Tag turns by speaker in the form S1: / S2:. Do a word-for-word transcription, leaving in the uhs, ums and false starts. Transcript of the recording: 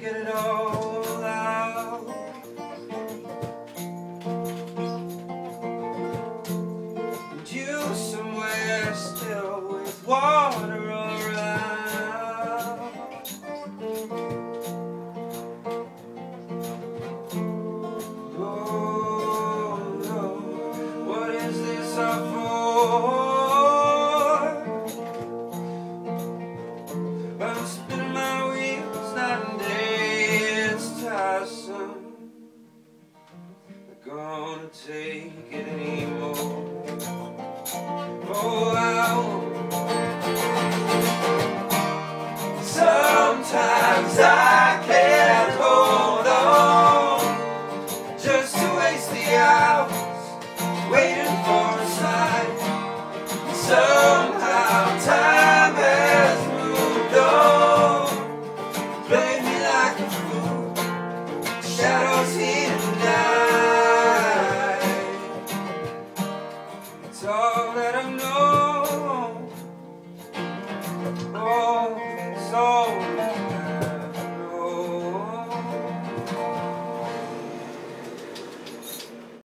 S1: get it all out. And you somewhere still with water around. Oh no, what is this all for? I'm spinning